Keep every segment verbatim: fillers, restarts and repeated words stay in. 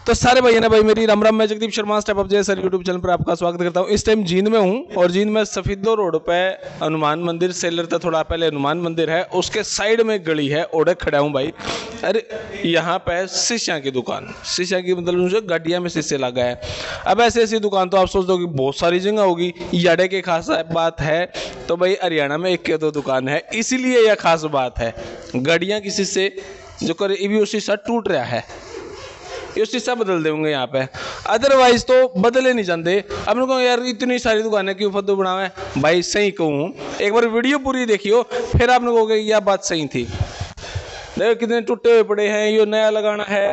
तो सारे भाई ना भाई मेरी राम राम, मैं Jagdeep Sharma step up Jai sir YouTube channel पर आपका स्वागत करता हूँ। इस टाइम जींद में हूँ और जींद में सफीदो रोड पे हनुमान मंदिर सेलर था, थोड़ा पहले हनुमान मंदिर है, उसके साइड में एक गली है, ओढ़े खड़ा हूँ भाई। अरे यहाँ पे शीशा की दुकान, शीशा की मतलब गाड़िया में शीशे लगा है। अब ऐसी ऐसी दुकान तो आप सोच दो कि बहुत सारी जगह होगी, याडे की खास बात है तो भाई हरियाणा में एक के दो दुकान है, इसीलिए यह खास बात है। गाड़ियाँ की शीशे जो कर वो शीशा टूट रहा है, ये शीशा बदल देंगे यहाँ पे, अदरवाइज तो बदले नहीं जाते। अब उनको यार इतनी सारी दुकानें क्यों फद्दू बनावे भाई, सही कहूँ एक बार वीडियो पूरी देखियो फिर आपने कहोगे यह बात सही थी। देखो कितने टूटे हुए पड़े हैं, ये नया लगाना है,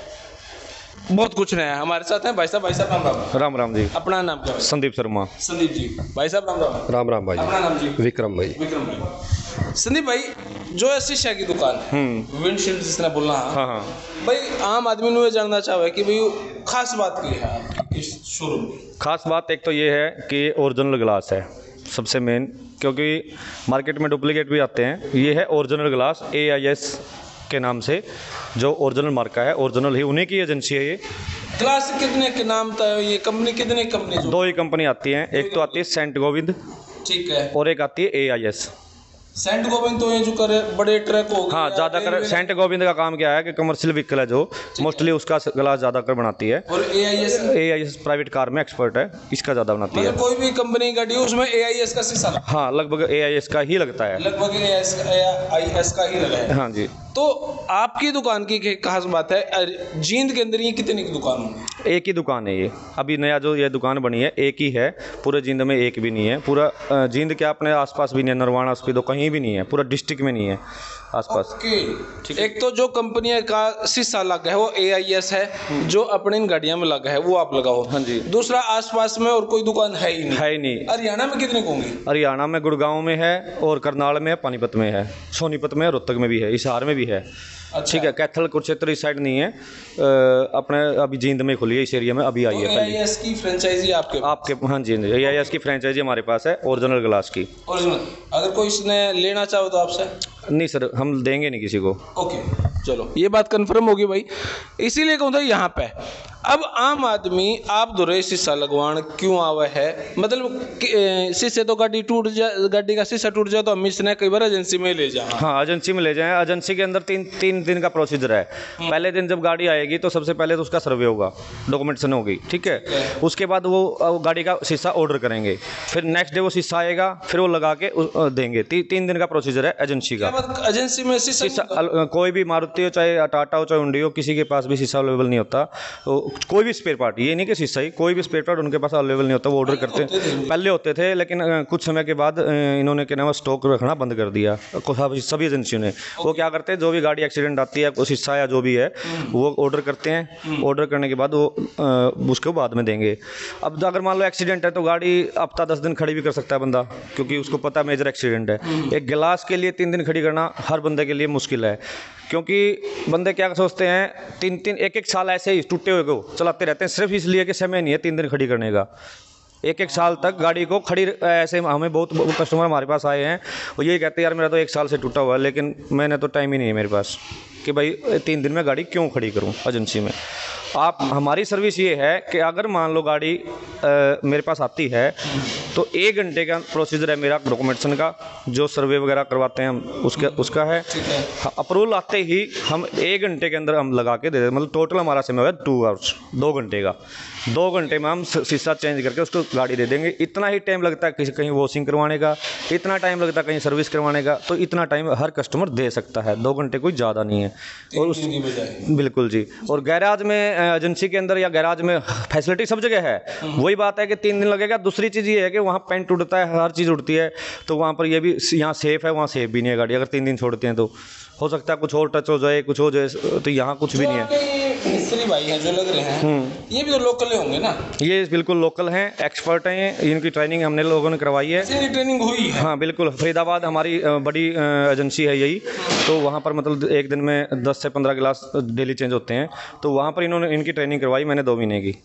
बहुत कुछ नया। हमारे साथ हैं भाई साहब। भाई साहब राम राम। राम राम जी। अपना नाम क्या है? संदीप शर्मा। संदीप जी। भाई साहब राम राम। राम राम भाई। अपना नाम जी? विक्रम भाई। विक्रम भाई। संदीप भाई जो है शीशा की दुकान है, विंडशील्ड जिसने बोलना, हाँ हाँ भाई आम आदमी ने जानना चाहे कि भाई खास बात की है इस शोरूम की। खास बात एक तो ये है कि ओरिजिनल ग्लास है सबसे मेन, क्योंकि मार्केट में डुप्लीकेट भी आते हैं। ये है original glass, A I S के नाम से जो ओरिजिनल मार्का है, ओरिजिनल ही उन्हीं की एजेंसी है। ये ग्लास कितने के नाम था, ये कंपनी कितने कंपनी? दो ही कंपनी आती हैं, एक तो आती है सेंट गोविंद, ठीक है, और एक आती है ए आई एस। सेंट गोविंद तो ये जो करे बड़े ट्रक हो गए, हाँ ज़्यादातर सेंट गोविंद का काम क्या है कि कमर्शियल व्हीकल है जो मोस्टली उसका ग्लास ज़्यादातर बनाती है। और A I S A I S private car में एक्सपर्ट है, इसका ज़्यादा बनाती है। कोई भी कंपनी की गाड़ी हो उसमें ए आई एस का शीशा लगता है? हाँ लगभग ए आई एस का ही लगता है, लगभग ए आई एस का ही लगा है। हाँ जी। तो आपकी दुकान की खास बात है, जींद के अंदर ये कितनी की दुकान है? एक ही दुकान है ये, अभी नया जो ये दुकान बनी है एक ही है, पूरे जींद में एक भी नहीं है। पूरा जींद के अपने आसपास भी नहीं है, नरवाना स्पीडो कहीं भी नहीं है, पूरा डिस्ट्रिक्ट में नहीं है आसपास। ठीक है। एक तो जो कंपनी का शीशा लगा है वो ए आई एस है, जो अपने इन गाड़ियों में लगा है वो आप लगाओ। हाँ जी। दूसरा आसपास में और कोई दुकान है ही नहीं? है ही नहीं। हरियाणा में कितने होंगी? हरियाणा में गुड़गांव में है, और करनाल में है, पानीपत में है, सोनीपत में है, रोहतक में भी है, हिसार में भी है। अच्छा। ठीक है, कैथल कुरुक्षेत्र इस साइड नहीं है, आ, अपने अभी जींद में खुली है, इस एरिया में अभी आई है तो पहले। ए आई एस की फ्रेंचाइजी आपके आपके हाँ जी, ए आई एस की फ्रेंचाइजी हमारे पास है ओरिजिनल ग्लास की। ओरिजिनल अगर कोई इसने लेना चाहो तो आपसे? नहीं सर, हम देंगे नहीं किसी को। ओके चलो ये बात कंफर्म होगी भाई, इसीलिए कहूँ था यहाँ पे अब आम आदमी आप दुरे शीशा लगवान क्यों आवे है, मतलब शीशे तो गाड़ी टूट जाए, गाड़ी का शीशा टूट जाए तो हम इसने कई बार एजेंसी में ले जाए। हाँ एजेंसी में ले जाएं। एजेंसी के अंदर तीन तीन दिन का प्रोसीजर है। पहले दिन जब गाड़ी आएगी तो सबसे पहले तो उसका सर्वे होगा, डॉक्यूमेंटेशन होगी, ठीक है। उसके बाद वो गाड़ी का शीशा ऑर्डर करेंगे, फिर नेक्स्ट डे वो शीशा आएगा, फिर वो लगा के देंगे। ती, तीन दिन का प्रोसीजर है एजेंसी का। एजेंसी में शीशा कोई भी मारुति हो, चाहे टाटा हो, चाहे हुंडई हो, किसी के पास भी शीशा अवेलेबल नहीं होता। तो कोई भी स्पेयर पार्ट, ये नहीं कि शीशा ही, कोई भी स्पेयर पार्ट उनके पास अवेलेबल नहीं होता, वो ऑर्डर करते हैं। पहले होते थे लेकिन कुछ समय के बाद इन्होंने क्या नाम स्टॉक रखना बंद कर दिया सभी एजेंसियों ने। वो क्या करते हैं, जो भी गाड़ी एक्सीडेंट आती है, शीशा या जो भी है वो ऑर्डर करते हैं, ऑर्डर करने के बाद वो उसको बाद में देंगे। अब अगर मान लो एक्सीडेंट है तो गाड़ी हफ्ता दस दिन खड़ी भी कर सकता है बंदा, क्योंकि उसको पता है मेजर एक्सीडेंट है। एक गिलास के लिए तीन दिन खड़ी करना हर बंदे के लिए मुश्किल है, क्योंकि बंदे क्या सोचते हैं तीन तीन एक एक साल ऐसे ही टूटे हुए को चलाते रहते हैं, सिर्फ इसलिए कि समय नहीं है तीन दिन खड़ी करने का। एक एक साल तक गाड़ी को खड़ी ऐसे, हमें बहुत कस्टमर हमारे पास आए हैं वो यही कहते हैं यार मेरा तो एक साल से टूटा हुआ है, लेकिन मैंने तो टाइम ही नहीं है मेरे पास कि भाई तीन दिन में गाड़ी क्यों खड़ी करूं एजेंसी में। आप हमारी सर्विस ये है कि अगर मान लो गाड़ी आ, मेरे पास आती है तो एक घंटे का प्रोसीजर है मेरा डॉक्यूमेंटेशन का, जो सर्वे वगैरह करवाते हैं हम उसके उसका है। अप्रूवल आते ही हम एक घंटे के अंदर हम लगा के दे देते, मतलब टोटल हमारा समय है टू आवर्स, दो घंटे का। दो घंटे में हम शीशा चेंज करके उसको गाड़ी दे देंगे। इतना ही टाइम लगता है किसी कहीं वॉशिंग करवाने का, इतना टाइम लगता है कहीं सर्विस करवाने का, तो इतना टाइम हर कस्टमर दे सकता है, दो घंटे कोई ज़्यादा नहीं है। और उस बिल्कुल जी। और गैराज में एजेंसी के अंदर या गैराज में फैसिलिटी सब जगह है, वही बात है कि तीन दिन लगेगा। दूसरी चीज़ ये है कि वहाँ पेंट उड़ता है, हर चीज़ उड़ती है, तो वहाँ पर ये भी यहाँ सेफ़ है, वहाँ सेफ भी नहीं है गाड़ी। अगर तीन दिन छोड़ते हैं तो हो सकता है कुछ और टच हो जाए, कुछ हो जाए, तो यहाँ कुछ भी नहीं है। मिस्त्री भाई हैं जो लग रहे हैं, ये भी तो लोकल होंगे ना? ये बिल्कुल लोकल हैं, एक्सपर्ट हैं, इनकी ट्रेनिंग हमने लोगों ने करवाई है। ट्रेनिंग हुई है? हाँ बिल्कुल, फरीदाबाद हमारी बड़ी एजेंसी है यही, तो वहाँ पर मतलब एक दिन में दस से पंद्रह गिलास डेली चेंज होते हैं, तो वहाँ पर इन्होंने इनकी ट्रेनिंग करवाई मैंने दो महीने की।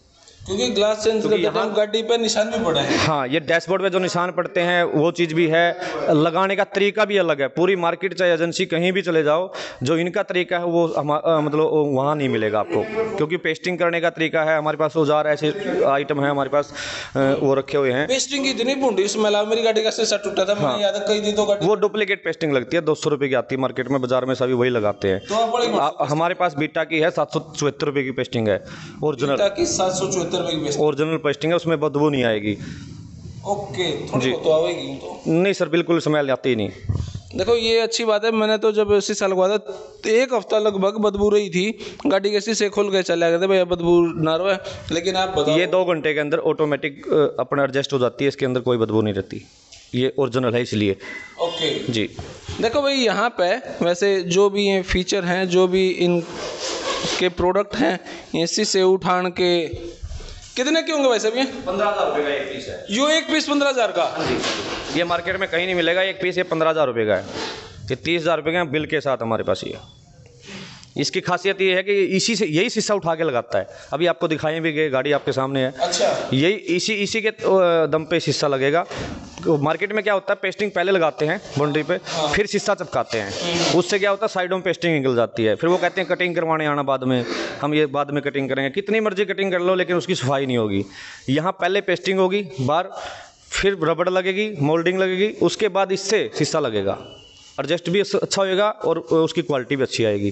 क्योंकि ग्लास चेंज करते टाइम गाड़ी पे निशान भी पड़ा है। हाँ, ये डैशबोर्ड पे जो निशान पड़ते हैं वो चीज़ भी है, लगाने का तरीका भी अलग है। पूरी मार्केट चाहे एजेंसी कहीं भी चले जाओ, जो इनका तरीका है वो हम, आ, मतलब वहाँ नहीं मिलेगा आपको, क्योंकि पेस्टिंग करने का तरीका है। हमारे पास औजार ऐसे आइटम है हमारे पास वो रखे हुए हैं। पेस्टिंग की इतनी भूंडी इसमें अलावा मेरी गाड़ी का शीशा टूटा था, मैंने याद है कई दिन तो गाड़ी वो डुप्लीकेट पेस्टिंग लगती है, दो सौ रुपये की आती है मार्केट में, बाजार में सभी वही लगाते हैं। तो आ, हमारे पास बीटा की है सात सौ चौहत्तर रुपये की पेस्टिंग है, ओरिजिनल की सात सौ चौहत्तर रुपये की ओरिजिनल पेस्टिंग है, उसमें बदबू नहीं आएगी। ओके, थोड़ी तो आएगी तो नहीं सर, बिल्कुल स्मेल आती ही नहीं। देखो ये अच्छी बात है, मैंने तो जब शीशा लगवाया था तो एक हफ्ता लगभग बदबू रही थी, गाड़ी के शीशे खोल के चले गए थे भैया बदबू ना रहे, लेकिन आप बताओ ये दो घंटे के अंदर ऑटोमेटिक अपना एडजस्ट हो जाती है, इसके अंदर कोई बदबू नहीं रहती, ये ओरिजिनल है इसलिए। ओके जी, देखो भाई यहाँ पे वैसे जो भी ये फीचर हैं, जो भी इन के प्रोडक्ट हैं, ये शीशे उठान के कितने के होंगे भाई साहब? ये पंद्रह हज़ार रुपये का एक पीस है। यो एक पीस पंद्रह हज़ार का? जी, ये मार्केट में कहीं नहीं मिलेगा एक पीस, ये पंद्रह हज़ार रुपये का है। ये तीस हज़ार रुपये का बिल के साथ हमारे पास ये। इसकी खासियत ये है कि इसी से यही शीशा उठा के लगाता है। अभी आपको दिखाएं भी गए, गाड़ी आपके सामने है। अच्छा, यही इसी इसी के दम पे शीशा लगेगा। मार्केट में क्या होता है, पेस्टिंग पहले लगाते हैं बाउंड्री पे, फिर शीशा चिपकाते हैं। उससे क्या होता है, साइडों में पेस्टिंग निकल जाती है, फिर वो कहते हैं कटिंग करवाने आना बाद में, हम ये बाद में कटिंग करेंगे। कितनी मर्जी कटिंग कर लो लेकिन उसकी सफाई नहीं होगी। यहाँ पहले पेस्टिंग होगी बाहर, फिर रबड़ लगेगी, मोल्डिंग लगेगी, उसके बाद इससे शीशा लगेगा। एडजस्ट भी अच्छा होएगा और उसकी क्वालिटी भी अच्छी आएगी।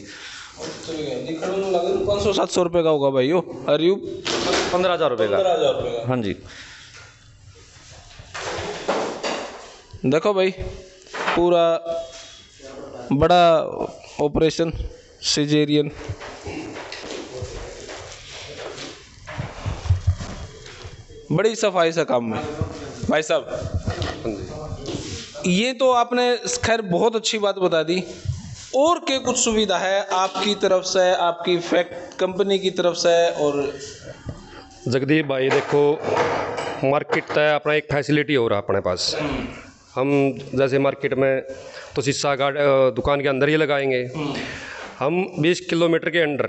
पाँच सौ सात सौ रुपये का होगा भाई यो, अरे यू पंद्रह हज़ार रुपये का। हाँ जी, देखो भाई पूरा बड़ा ऑपरेशन सिजेरियन, बड़ी सफाई से काम में भाई साहब। ये तो आपने खैर बहुत अच्छी बात बता दी। और क्या कुछ सुविधा है आपकी तरफ से, आपकी फैक्ट कंपनी की तरफ से? और जगदीप भाई देखो, मार्केट तय अपना एक फैसिलिटी हो रहा है अपने पास। हम जैसे मार्केट में तो शीशा गार्ड दुकान के अंदर ही लगाएंगे, हम बीस किलोमीटर के अंडर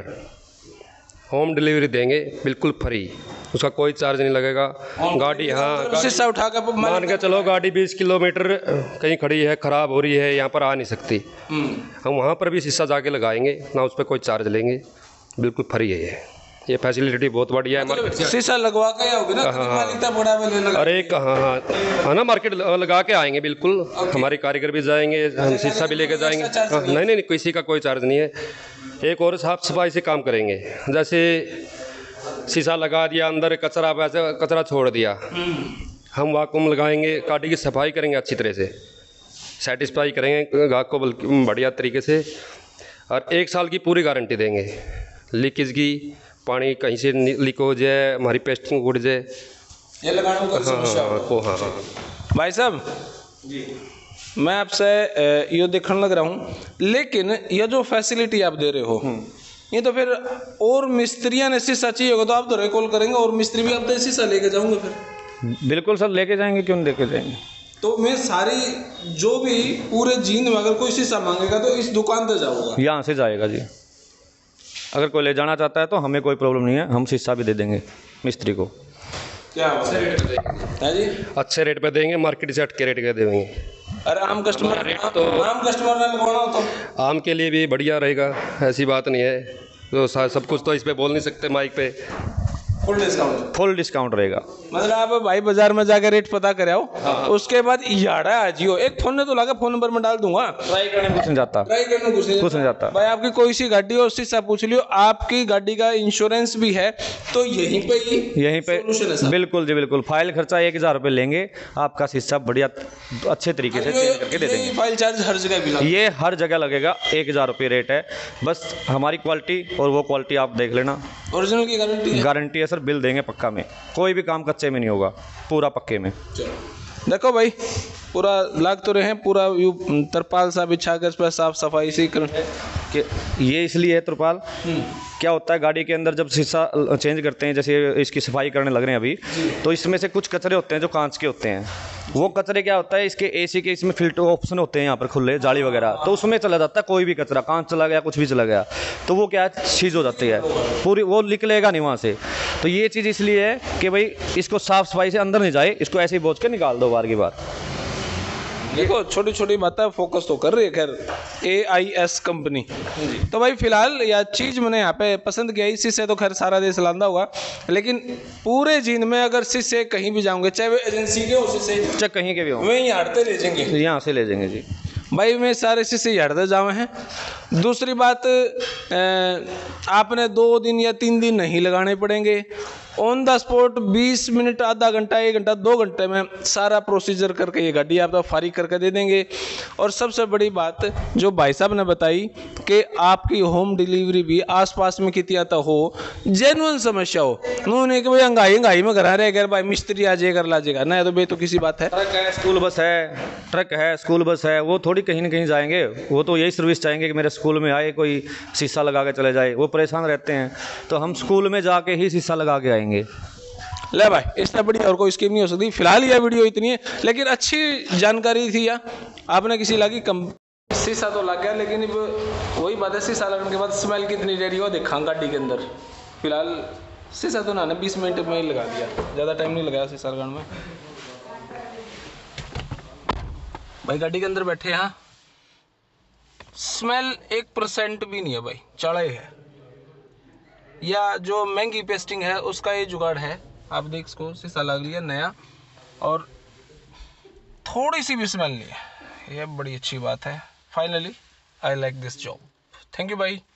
होम डिलीवरी देंगे बिल्कुल फ्री, उसका कोई चार्ज नहीं लगेगा। गाड़ी हाँ शीशा उठा के मान के चलो गाड़ी बीस किलोमीटर कहीं खड़ी है, ख़राब हो रही है, यहाँ पर आ नहीं सकती, हम वहाँ पर भी शीशा जाके लगाएंगे, ना उस पर कोई चार्ज लेंगे, बिल्कुल फ्री है ये ये फैसिलिटी बहुत बढ़िया है। मार्केट शीशा लगवा के आओगे ना? हाँ, अरे हाँ हाँ हाँ ना, मार्केट लगा के आएंगे बिल्कुल। हमारे कारीगर भी जाएंगे, हम शीशा भी लेके जाएंगे। हाँ, नहीं नहीं किसी का कोई चार्ज नहीं है। एक और साफ सफाई से काम करेंगे, जैसे शीशा लगा दिया, अंदर कचरा वैसे कचरा छोड़ दिया, हम वाकुम लगाएंगे, गाड़ी की सफाई करेंगे अच्छी तरह से, सेटिस्फाई करेंगे ग्राहक को बल्कि बढ़िया तरीके से, और एक साल की पूरी गारंटी देंगे। लीकेज की, पानी कहीं से लीक हो जाए, हमारी पेस्टिंग उड़ जाए, ये लगाने में कोई समस्या हो? हाँ हाँ भाई साहब जी, मैं आपसे ये देखने लग रहा हूँ, लेकिन ये जो फैसिलिटी आप दे रहे हो, ये तो फिर और मिस्त्रियाँ ने शीशा चाहिए होगा तो आप तो रिकॉल करेंगे और मिस्त्री भी आप तो शीशा लेके जाऊँगे फिर? बिल्कुल सर, लेके जाएंगे, क्यों नहीं लेके जाएंगे। तो मैं सारी जो भी पूरे जींद में अगर कोई शीशा मांगेगा तो इस दुकान पे जाऊँगा? यहाँ से जाएगा जी। अगर कोई ले जाना चाहता है तो हमें कोई प्रॉब्लम नहीं है, हम शीशा भी दे देंगे मिस्त्री को। क्या अच्छे रेट पे देंगे? जी अच्छे रेट पे देंगे, मार्केट से हटके रेट के देंगे। अरे आम कस्टमर रेट तो आम कस्टमर ने लगवाना हो तो आम के लिए भी बढ़िया रहेगा, ऐसी बात नहीं है। तो सब कुछ तो इस पे बोल नहीं सकते माइक पे। Full discount? फुल डिस्काउंट रहेगा। मतलब आप भाई बाजार में जाकर रेट पता करे आओ, हाँ। उसके बाद याड़ा आ जियो, एक फोन ने तो लगा, फोन नंबर में डाल दूंगा, ट्राई करने में कुछ नहीं जाता, ट्राई करने कुछ नहीं कुछ नहीं जाता भाई। आपकी कोई सी गाड़ी हो शीशा पूछ लियो, आपकी गाड़ी का इंश्योरेंस भी है तो यहीं पे ही यहीं पे बिल्कुल जी बिल्कुल। फाइल खर्चा एक हज़ार रुपये लेंगे, आपका शीशा बढ़िया अच्छे तरीके से चेंज करके दे देंगे। फाइल चार्ज हर जगह भी ये हर जगह लगेगा, एक हज़ार रुपये रेट है। बस हमारी क्वालिटी और वो क्वालिटी आप देख लेना, ओरिजिनल की गारंटी गारंटी है सर, बिल देंगे पक्का में, कोई भी काम कच्चे में नहीं होगा, पूरा पक्के में। देखो भाई पूरा लाग तो रहे हैं, पूरा यू तरपाल सा बिछा कर इस पर साफ सफाई सी कर कि ये इसलिए है तरपाल, क्या होता है गाड़ी के अंदर जब शीशा चेंज करते हैं, जैसे इसकी सफाई करने लग रहे हैं अभी, तो इसमें से कुछ कचरे होते हैं जो कांच के होते हैं। वो कचरे क्या होता है, इसके एसी के इसमें फिल्टर ऑप्शन होते हैं यहाँ पर खुले, जाली वगैरह, तो उसमें चला जाता है कोई भी कचरा, कांच चला गया, कुछ भी चला गया, तो वो क्या सीज हो जाती है पूरी, वो निकलेगा नहीं वहाँ से। तो ये चीज़ इसलिए है कि भाई इसको साफ़ सफाई से अंदर नहीं जाए, इसको ऐसे ही बोझ के निकाल दो बार की बार। देखो छोटी छोटी बातें फोकस तो कर रही है खैर ए आई एस कंपनी। तो भाई फिलहाल यह चीज़ मैंने यहाँ पे पसंद किया, इसी से तो खैर सारा देश लांदा हुआ, लेकिन पूरे जींद में अगर शीशे कहीं भी जाऊंगे, चाहे वो एजेंसी के हो शीशे, चाहे कहीं के भी हो, वहीं हारते ले जाएंगे, यहाँ से ले जाएंगे जी भाई मैं सारे शीशे हटते जावे हैं। दूसरी बात, आपने दो दिन या तीन दिन नहीं लगाने पड़ेंगे, ऑन द स्पॉट बीस मिनट, आधा घंटा, एक घंटा, दो घंटे में सारा प्रोसीजर करके ये गाड़ी आप तो फारिग करके दे देंगे। और सबसे बड़ी बात जो भाई साहब ने बताई कि आपकी होम डिलीवरी भी आसपास में कितना तो हो, जेन्युइन समस्या हो, उन्होंने कि भाई अंगाई अंगाई में घर रहे अगर भाई मिस्त्री आ जाएगा ला जाएगा ना, तो बे तो किसी बात है। ट्रक है, स्कूल बस है, ट्रक है, स्कूल बस है, वो थोड़ी कहीं ना कहीं जाएंगे, वो तो यही सर्विस चाहेंगे कि मेरे स्कूल में आए, कोई शीशा लगा के चले जाए, वो परेशान रहते हैं। तो हम स्कूल में जाके ही शीशा लगा के आएंगे। ले भाई इससे बड़ी और कोई स्कीम नहीं हो सकती। फिलहाल यह वीडियो इतनी है, लेकिन अच्छी जानकारी थी या आपने किसी लगी कम शीशा तो लग गया, लेकिन वही बात है शीशा लगने के बाद स्मेल कितनी देरी हो देखा गाड़ी के अंदर। फिलहाल शीशा तो ना बीस मिनट में ही लगा दिया, ज़्यादा टाइम नहीं लगाया शीशा लगाने में। भाई गाड़ी के अंदर बैठे यहाँ स्मेल एक परसेंट भी नहीं है भाई, चढ़े है या जो महंगी पेस्टिंग है उसका ये जुगाड़ है। आप देख इसको शीशा लग लिया नया और थोड़ी सी भी स्मेल नहीं है, ये बड़ी अच्छी बात है। Finally I like this job. Thank you भाई।